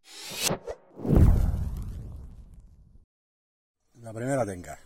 La primera tenca.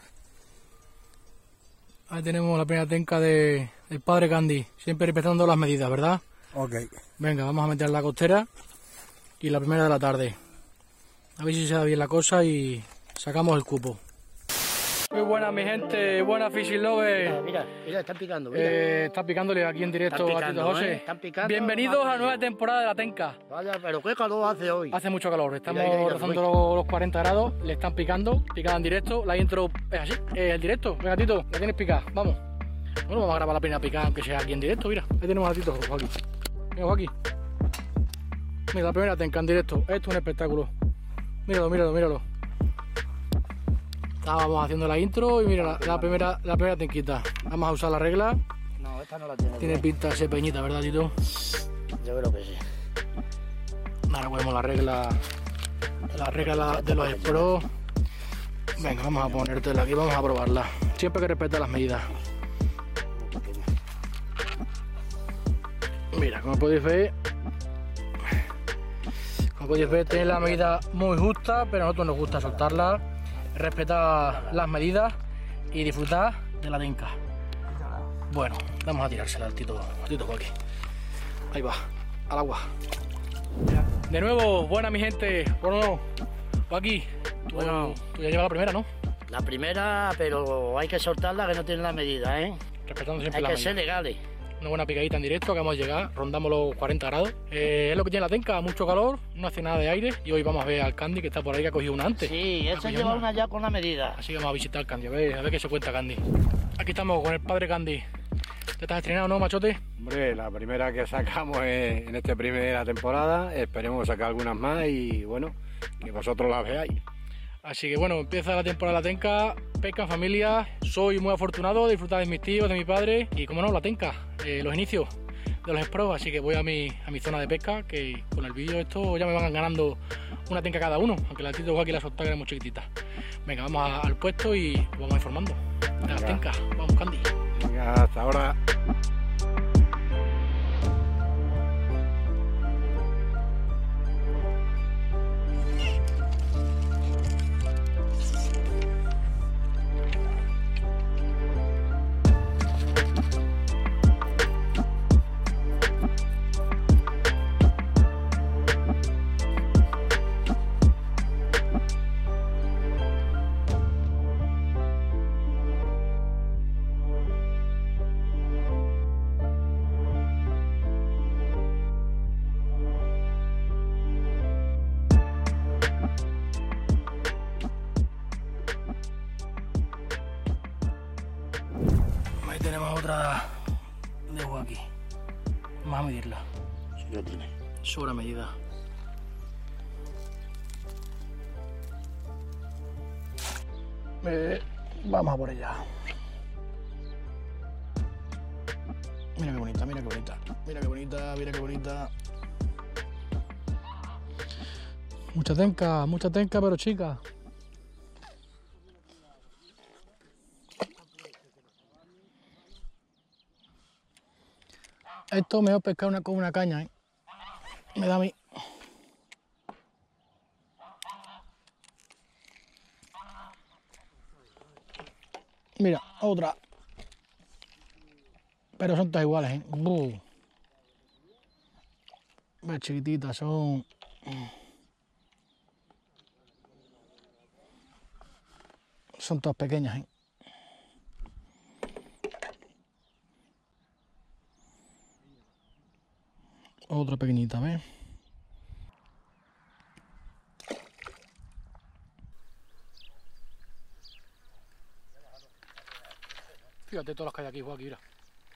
Ahí tenemos la primera tenca del padre Candy, siempre respetando las medidas, ¿verdad? Ok. Venga, vamos a meter la costera y la primera de la tarde. A ver si se da bien la cosa y sacamos el cupo. Muy buena mi gente, buena fishing lover. Mira, están picando. Mira. Está picándole aquí en directo a Tito José. Están picando. Bienvenidos a la nueva temporada de la tenca. Vaya, pero qué calor hace hoy. Hace mucho calor, estamos Mira, rozando los 40 grados, le están picando, picada en directo, la intro es así, el directo. Venga Tito, la tienes picada, vamos. Bueno, vamos a grabar la primera picada, aunque sea aquí en directo, mira. Ahí tenemos a Tito Joaquín. Venga Joaquín. Mira, la primera tenca en directo, esto es un espectáculo. Míralo, míralo, míralo. Estábamos haciendo la intro y mira la primera tenquita. Vamos a usar la regla. No, esta no la tiene. Tiene pinta de ser peñita, ¿verdad, Tito? Yo creo que sí. Ahora ponemos la regla de los Pro. Venga, vamos a ponértela aquí, vamos a probarla. Siempre hay que respetar las medidas. Mira, como podéis ver, tiene la medida muy justa, pero a nosotros nos gusta soltarla, respetar las medidas y disfrutar de la tenca. Bueno, vamos a tirársela al Tito Joaquín. Ahí va, al agua. De nuevo, buena mi gente. Bueno, Joaquín, tú ya llevas la primera, ¿no? La primera, pero hay que soltarla que no tiene la medida, ¿eh? Respetando siempre hay la que medida. ser legales. Una buena picadita en directo, acabamos de llegar, rondamos los 40 grados. Es lo que tiene la tenca, mucho calor, no hace nada de aire. Y hoy vamos a ver al Candy que está por ahí, que ha cogido una antes. Sí, ese lleva una ya con la medida. Así que vamos a visitar al Candy, a ver qué se cuenta Candy. Aquí estamos con el padre Candy. ¿Te estás estrenado, no, machote? Hombre, la primera que sacamos en esta primera temporada. Esperemos sacar algunas más y bueno, que vosotros las veáis. Así que bueno, empieza la temporada de la tenca, pesca en familia. Soy muy afortunado de disfrutar de mis tíos, de mi padre y como no, la tenca, los inicios de los Spros. Así que voy a mi zona de pesca, que con el vídeo esto ya me van ganando una tenca cada uno, aunque la Tito Joaquín la soltaba que era muy chiquitita. Venga, vamos al puesto y vamos informando de las tencas. Vamos, Candy. Venga, hasta ahora. Ahí tenemos otra de Joaquín. Vamos a medirla. Sí que tiene. Sobra medida. Vamos a por ella. Mira qué bonita, mira qué bonita. Mira qué bonita, mira qué bonita. Mucha tenca, pero chica. Esto mejor pescar con una caña, ¿eh? Me da a mí. Mira, otra. Pero son todas iguales, ¿eh? Ves, chiquititas, son... Son todas pequeñas, ¿eh? Otra pequeñita, ¿ves? Fíjate todas las que hay aquí, Joaquín, mira.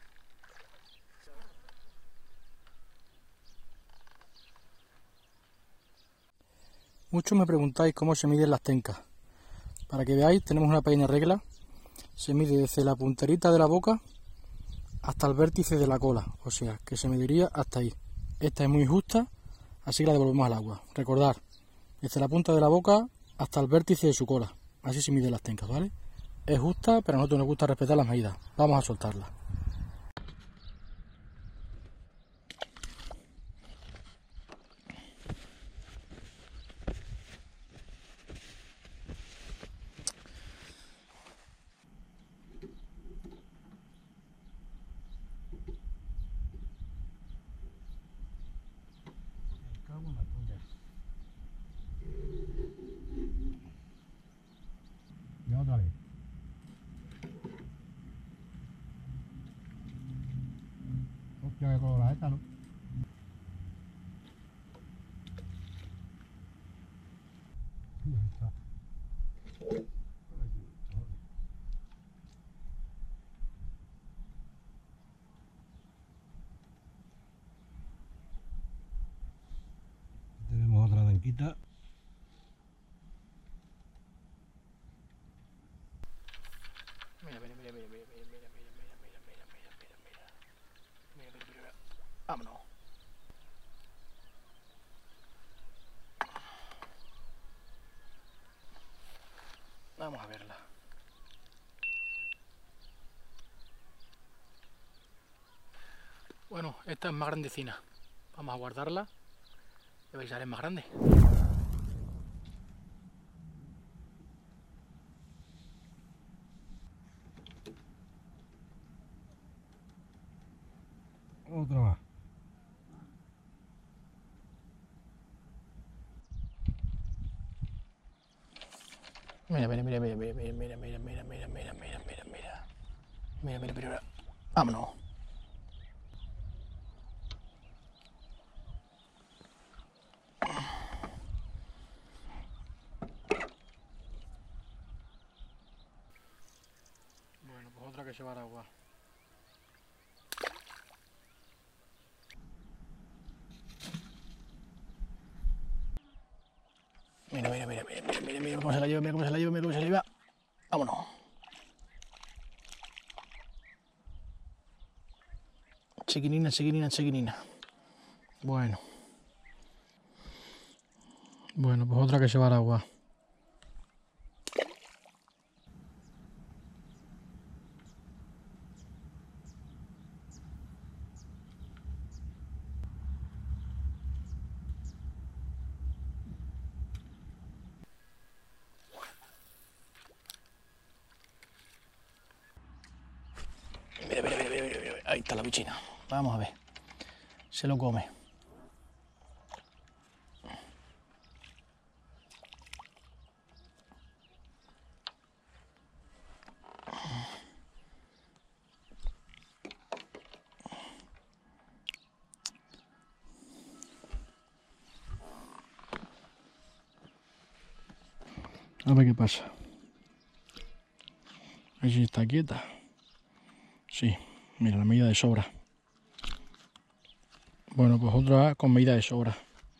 Muchos me preguntáis cómo se miden las tencas. Para que veáis, tenemos una pequeña regla. Se mide desde la punterita de la boca hasta el vértice de la cola, o sea, que se mediría hasta ahí. Esta es muy justa, así que la devolvemos al agua. Recordad, desde la punta de la boca hasta el vértice de su cola. Así se miden las tencas, ¿vale? Es justa, pero a nosotros nos gusta respetar las medidas. Vamos a soltarla. ver con la esta, ¿no? Tenemos otra tanquita. Mira. Vámonos. Vamos a verla. Bueno, esta es más grandecina. Vamos a guardarla. Y vais a ver, es más grande. Otra más. Mira. Vámonos. Bueno, pues otra que se va al agua. Mira cómo se la lleva, mira cómo se la lleva. Vámonos. Chiquinina. Bueno, pues otra que se va al agua. Mira. Ahí está la bichina. Vamos a ver. Se lo come. A ver qué pasa. Allí está quieta. Sí, mira, la medida de sobra. Bueno, pues otra con medida de sobra.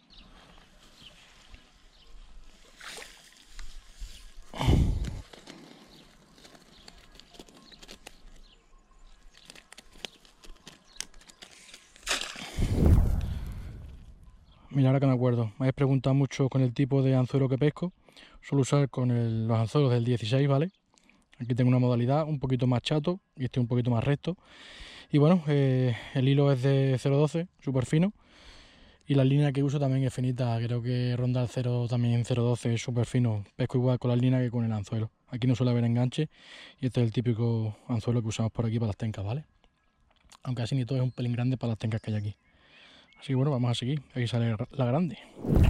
Mira, ahora que me acuerdo, me habéis preguntado mucho con el tipo de anzuelo que pesco. Suelo usar con los anzuelos del 16, ¿vale? Aquí tengo una modalidad un poquito más chato y este un poquito más recto. Y bueno, el hilo es de 0,12, súper fino. Y la línea que uso también es finita, creo que ronda el 0, también 0,12, es súper fino. Pesco igual con la línea que con el anzuelo. Aquí no suele haber enganche y este es el típico anzuelo que usamos por aquí para las tencas, ¿vale? Aunque así ni todo es un pelín grande para las tencas que hay aquí. Así que bueno, vamos a seguir. Aquí sale la grande.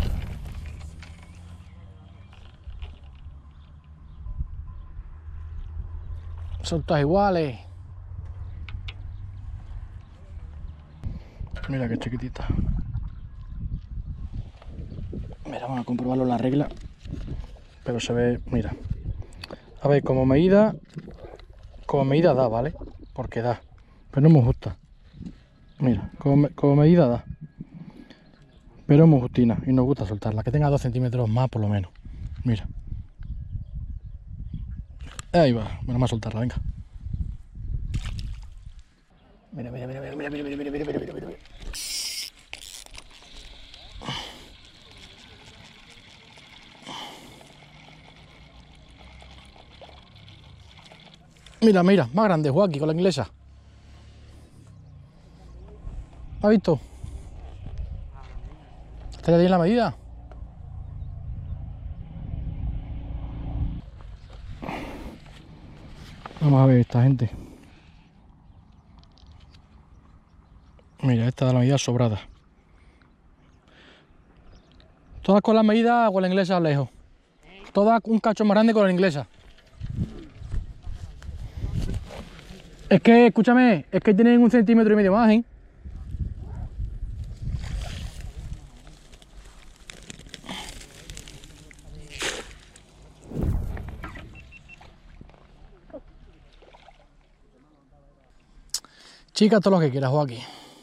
Son todas iguales. Mira qué chiquitita. Mira, vamos a comprobarlo la regla. Pero se ve, mira. A ver, como medida da, ¿vale? Porque da. Pero no es muy justa. Mira, como medida da. Pero es muy justina y nos gusta soltarla. Que tenga 2 centímetros más por lo menos. Mira. Ahí va. Bueno, vamos a soltarla, venga. Mira. Mira, más grande, Joaquín, con la inglesa. ¿Has visto? ¿Te le di la medida? Vamos a ver esta gente. Mira, esta da la medida sobrada. Todas con la medida con la inglesa lejos. Todas un cacho más grande con la inglesa. Es que, escúchame, es que tienen 1,5 centímetros más, ¿eh? Chica, todo lo que quieras, Joaquín.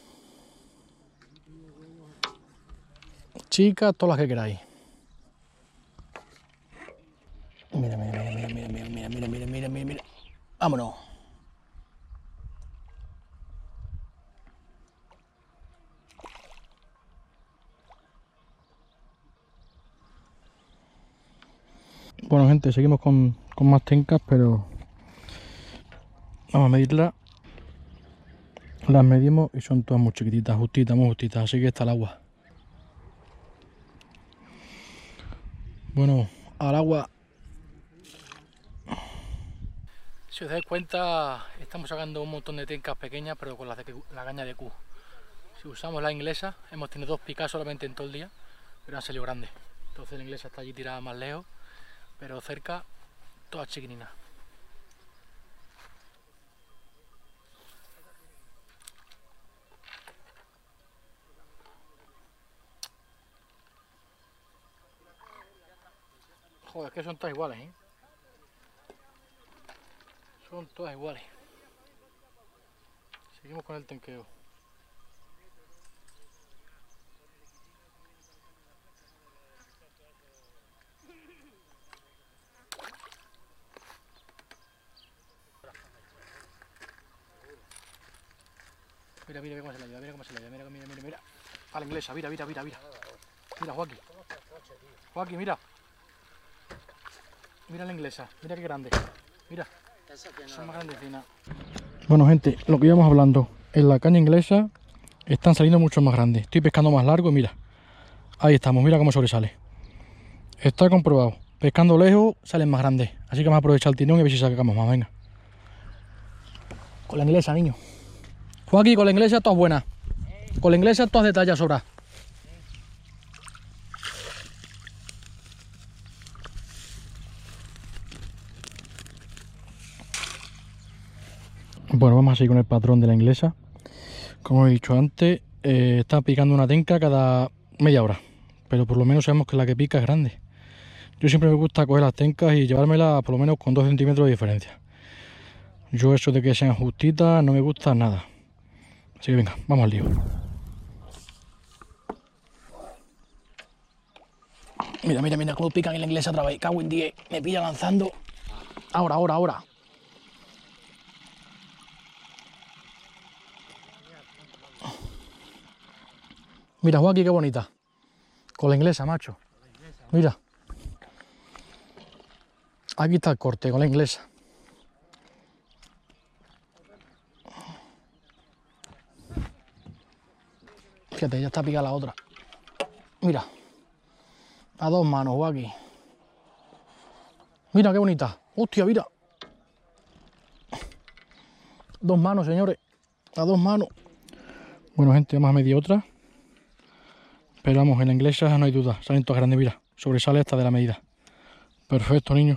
Chica, todas las que queráis. Mira, mira, mira, mira, mira, mira, mira, mira, mira, mira, mira, mira. Vámonos. Bueno, gente, seguimos con más tencas, pero vamos a medirlas. Las medimos y son todas muy chiquititas, justitas, muy justitas, así que está el agua. Bueno, al agua. Si os dais cuenta, estamos sacando un montón de tencas pequeñas, pero con la caña de Q. Si usamos la inglesa, hemos tenido 2 picas solamente en todo el día, pero han salido grandes. Entonces la inglesa está allí tirada más lejos, pero cerca, todas chiquininas. Joder, es que son todas iguales, ¿eh? Son todas iguales. Seguimos con el tenqueo. Mira, mira cómo se la lleva, mira cómo se la lleva, mira, mira, mira, mira. A la inglesa, mira, mira, mira, mira. Mira, Joaquín. Joaquín, mira. Mira la inglesa, mira qué grande. Mira, son más grandecinas. Bueno, gente, lo que íbamos hablando, en la caña inglesa están saliendo mucho más grandes. Estoy pescando más largo y mira, ahí estamos, mira cómo sobresale. Está comprobado, pescando lejos salen más grandes. Así que vamos a aprovechar el tirón y a ver si sacamos más, venga. Con la inglesa, niño. Joaquín, con la inglesa todas buenas. Con la inglesa todas de talla sobra. Bueno, vamos a seguir con el patrón de la inglesa. Como he dicho antes, está picando una tenca cada media hora. Pero por lo menos sabemos que la que pica es grande. Yo siempre me gusta coger las tencas y llevármelas por lo menos con 2 centímetros de diferencia. Yo eso de que sean justitas no me gusta nada. Así que venga, vamos al lío. Mira, mira, mira cómo pican en la inglesa otra vez. Cago en 10. Me pilla lanzando. Ahora, ahora, ahora. Mira, Joaquín, qué bonita. Con la inglesa, macho. Mira. Aquí está el corte, con la inglesa. Fíjate, ya está picada la otra. Mira. A 2 manos, Joaquín. Mira, qué bonita. Hostia, mira. 2 manos, señores. A 2 manos. Bueno, gente, vamos a medir otra. Pero vamos, en la inglesa no hay duda. Salen todas grandes, mira. Sobresale hasta de la medida. Perfecto, niño.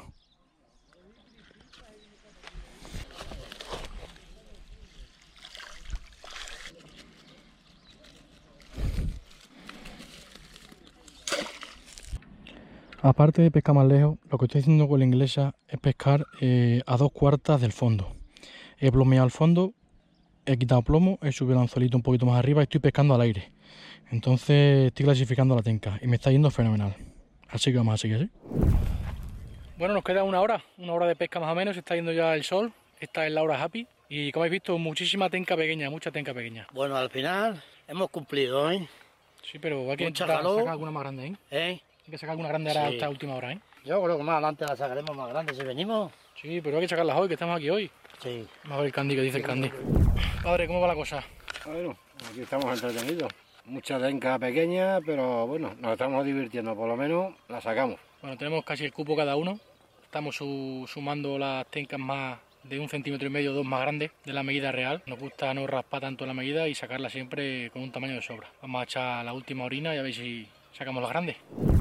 Aparte de pescar más lejos, lo que estoy haciendo con la inglesa es pescar a 2/4 del fondo. He plomeado el fondo, he quitado plomo, he subido el anzuelito un poquito más arriba y estoy pescando al aire. Entonces estoy clasificando la tenca y me está yendo fenomenal. Así que vamos a seguir así. Bueno, nos queda una hora de pesca más o menos, está yendo ya el sol, esta es la hora happy y como habéis visto muchísima tenca pequeña, mucha tenca pequeña. Bueno, al final hemos cumplido, ¿eh? Sí, pero hay que Mucha sacar calor. alguna más grande, ¿eh? ¿Eh? Hay que sacar alguna grande ahora Sí. esta última hora, ¿eh? Yo creo que más adelante la sacaremos más grande si venimos. Sí, pero hay que sacarlas hoy, que estamos aquí hoy. Sí. Vamos a ver el candy que dice el candy. Padre, ¿cómo va la cosa? Bueno, aquí estamos entretenidos. Mucha tenca pequeña, pero bueno, nos estamos divirtiendo, por lo menos la sacamos. Bueno, tenemos casi el cupo cada uno. Estamos sumando las tencas más de 1,5 centímetros, 2 más grandes de la medida real. Nos gusta no raspar tanto la medida y sacarla siempre con un tamaño de sobra. Vamos a echar la última orina y a ver si sacamos las grandes.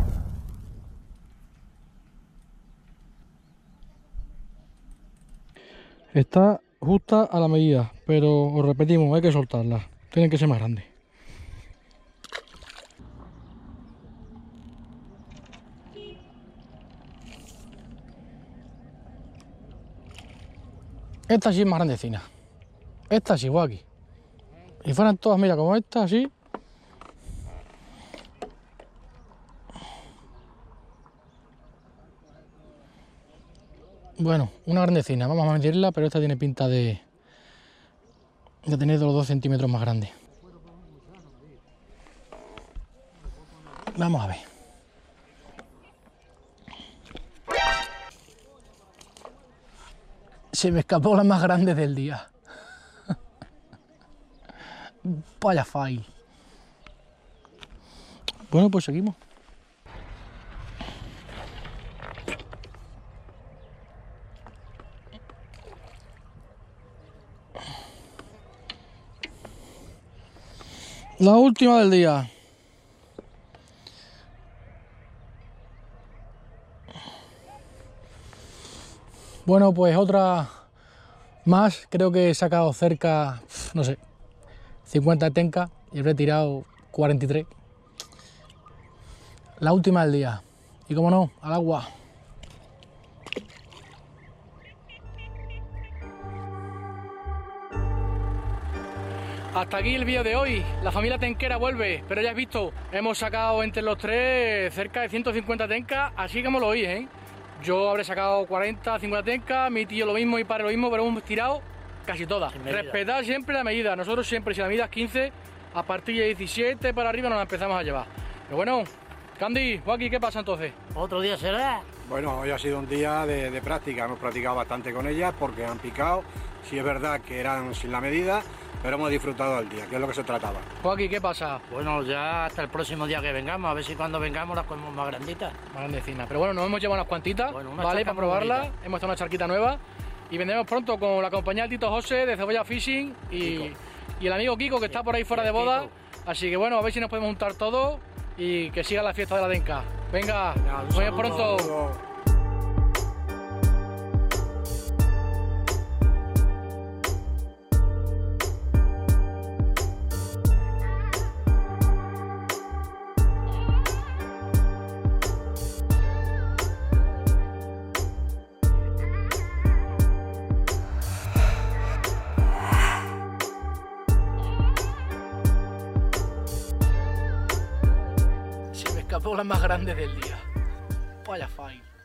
Está justa a la medida, pero os repetimos, hay que soltarla. Tienen que ser más grandes. Esta sí es más grandecina. Esta sí, Joaquín. Y fueran todas, mira, como esta, así. Bueno, una grandecina, vamos a medirla, pero esta tiene pinta de tener los 2 centímetros más grande. Vamos a ver. Se me escapó la más grande del día. Vaya fail. Bueno, pues seguimos. La última del día. Bueno, pues otra más. Creo que he sacado cerca, no sé, 50 tencas y he retirado 43. La última del día. Y como no, al agua. Hasta aquí el vídeo de hoy. La familia tenquera vuelve, pero ya has visto, hemos sacado entre los tres cerca de 150 tencas, así como lo oís, ¿eh? Yo habré sacado 40, 50 tencas, mi tío lo mismo, mi padre lo mismo, pero hemos tirado casi todas. Respetad siempre la medida. Nosotros siempre, si la medida es 15, a partir de 17 para arriba nos la empezamos a llevar. Pero bueno, Candy, Joaquín, ¿qué pasa entonces? Otro día será. Bueno, hoy ha sido un día de práctica, hemos practicado bastante con ellas porque han picado. Sí es verdad que eran sin la medida, pero hemos disfrutado del día, que es lo que se trataba. Joaquín, ¿qué pasa? Bueno, ya hasta el próximo día que vengamos, a ver si cuando vengamos las comemos más granditas. Más grandecina. Pero bueno, nos hemos llevado unas cuantitas, Bueno, una ¿vale? charca Para probarla. muy bonita. Hemos hecho una charquita nueva y vendremos pronto con la compañía del Tito José de Cebolla Fishing y el amigo Kiko que está por ahí fuera de boda. Kiko. Así que bueno, a ver si nos podemos juntar todos y que siga la fiesta de la Tenca. Venga, Venga, un nos vemos saludo. pronto. Se me escapó la más grande del día. Vaya fail.